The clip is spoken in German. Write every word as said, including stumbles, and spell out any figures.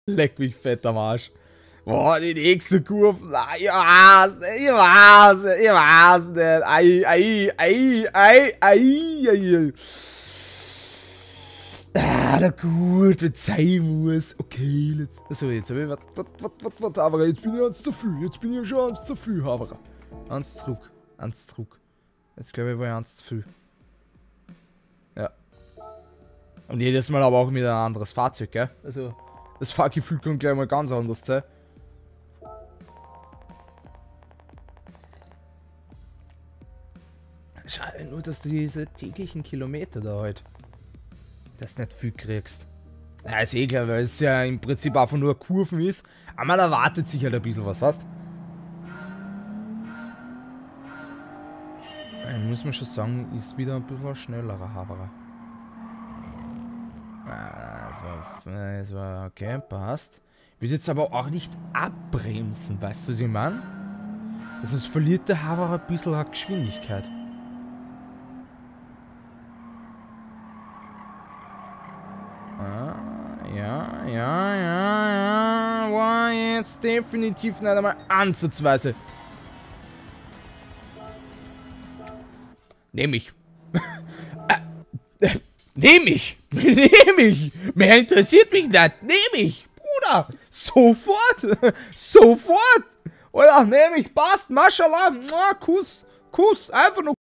Leck mich fett am Arsch. Boah, die nächste Kurve. Ich weiß nicht, ich weiß nicht, ich weiß nicht. Ei, ei, ei, ei, ei, ei. Ah, na gut, wenn es sein muss. Okay, let's. Achso, jetzt habe ich. Warte, warte, warte, warte, warte, aber jetzt bin ich eins zu viel. Jetzt bin ich schon eins zu viel, aber. Eins zurück, eins zurück. Jetzt glaube ich, war ich eins zu viel. Ja. Und jedes Mal aber auch mit ein anderes Fahrzeug, gell? Also, das Fahrgefühl kann gleich mal ganz anders sein. Schade nur, dass du diese täglichen Kilometer da halt, das nicht viel kriegst. Ja, ist eh klar, weil es ja im Prinzip einfach nur Kurven ist. Aber man erwartet sich halt ein bisschen was, weißt? Ja, muss man schon sagen, ist wieder ein bisschen ein schnellerer Haverer. Ah, das war, das war okay, passt. Ich würde jetzt aber auch nicht abbremsen, weißt du, was ich meine? Also es verliert der Haverer ein bisschen an Geschwindigkeit. Ja, ja, ja, ja, war jetzt definitiv nicht einmal ansatzweise. Nehm ich. äh, äh, nehm ich. Nehm ich. Mehr interessiert mich nicht. Nehm ich. Bruder. Sofort. Sofort. Oder nehm ich. Passt. Maschallah. Kuss. Kuss. Einfach nur